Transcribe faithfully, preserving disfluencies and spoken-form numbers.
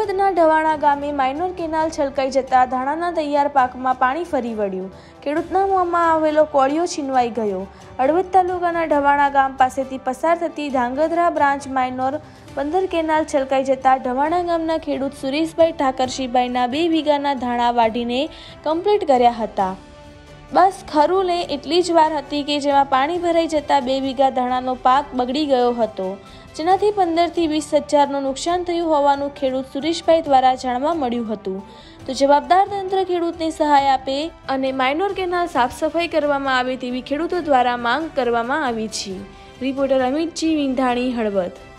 હળવદના ઢવાણા ગામે minor canal છલકાઈ જતા ધાણાના તૈયાર પાકમાં પાણી ફરી વળ્યું। ખેડૂતના મોંમાં આવેલો કોળિયો છીનવાઈ ગયો। હળવદ તાલુકાના ઢવાણા ગામ પાસેથી પસાર થતી ધાંગધ્રા બ્રાન્ચ માઇનોર પંદર કેનાલ છલકાઈ જતા ઢવાણા ગામના ખેડૂત સુરેશભાઈ ઠાકરશીભાઈના બે વીઘાના ધાણા વાઢીને કમ્પ્લીટ કર્યા હતા। બસ ખરું લે એટલી જ વાર હતી કે જેમાં પાણી ભરાઈ જતા બે વીઘા ધાણાનો પાક બગડી ગયો હતો, જેનાથી પંદર થી વીસ હજારનું નુકસાન થયું હોવાનું ખેડૂત સુરેશભાઈ દ્વારા જાણવા મળ્યું હતું। તો જવાબદાર તંત્ર ખેડૂતને સહાય આપે અને માઇનોર કેનાલ સાફ સફાઈ કરવામાં આવે તેવી ખેડૂતો દ્વારા માંગ કરવામાં આવી છે। રિપોર્ટર અમિતજી વિંધાણી, હળવદ।